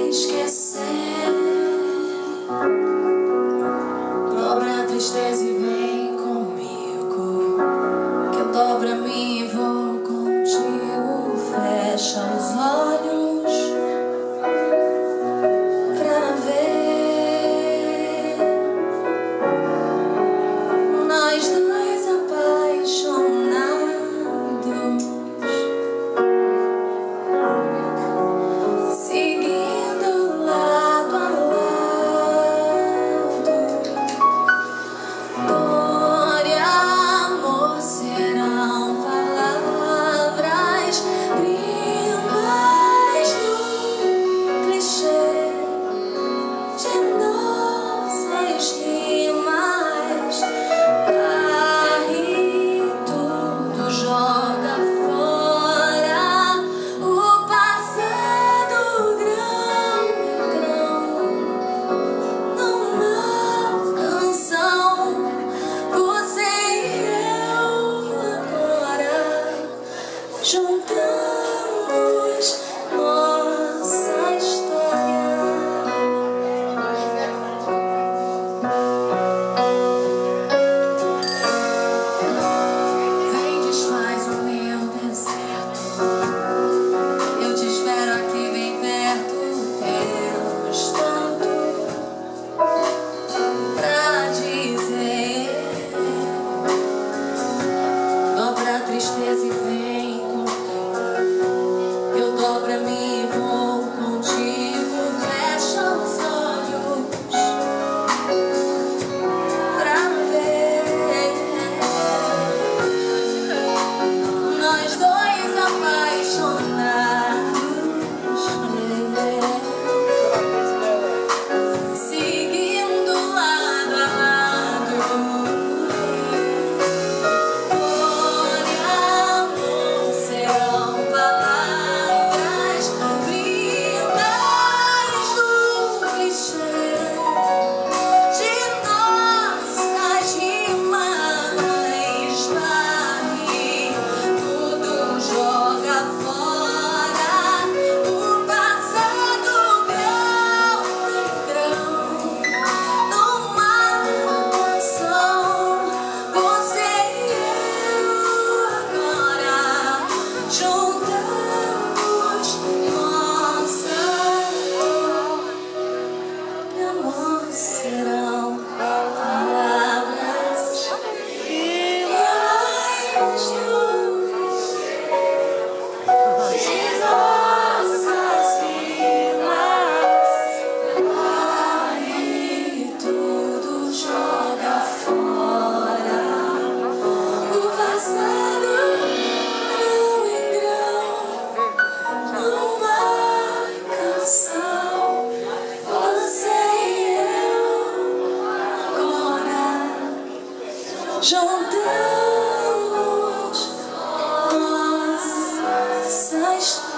esquecer. Dobra a tristeza e vem comigo, que eu dobro a mim e vou contigo. Fecha os olhos pra ver nós dois apaixonados, seguindo lado a lado. Dor e amor serão palavras primas do clichê de nossas rimas. Varre tudo, joga fora o passado grão a grão. Numa canção, você e eu agora juntamos nossa história. Vem, desfaz o meu deserto, eu te espero aqui bem perto. Temos tanto pra dizer. Dobra a tristeza e vem comigo, eu dobro a mim e vou contigo. Fecha os olhos pra ver nós dois apaixonados, seguindo lado a lado. Dor e amor serão palavras lindas do clichê de nossas rimas. Varre tudo, joga fora o passado grão em grão. Numa canção, você e eu agora juntamos nossa amor serão palavras finais de nossas rimas. Varre tudo, joga fora o passado grão em grão. Numa canção, você e eu agora juntamos nossa história.